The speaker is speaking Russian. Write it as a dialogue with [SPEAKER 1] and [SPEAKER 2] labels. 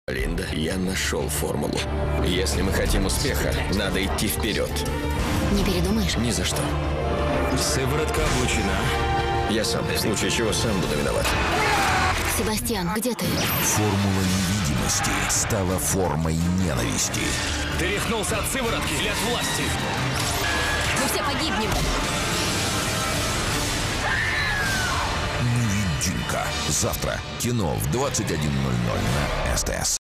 [SPEAKER 1] Линда, я нашел формулу. Если мы хотим успеха, надо идти вперед.
[SPEAKER 2] Не передумаешь?
[SPEAKER 1] Ни за что.
[SPEAKER 3] Сыворотка облучена.
[SPEAKER 1] Я сам, в случае чего, сам буду виноват.
[SPEAKER 2] Себастьян, где ты?
[SPEAKER 4] Формула невидимости стала формой ненависти.
[SPEAKER 3] Ты рехнулся от сыворотки или от власти?
[SPEAKER 2] Мы все погибнем.
[SPEAKER 4] Невидимка. Завтра. Кино в 21:00 на СТС.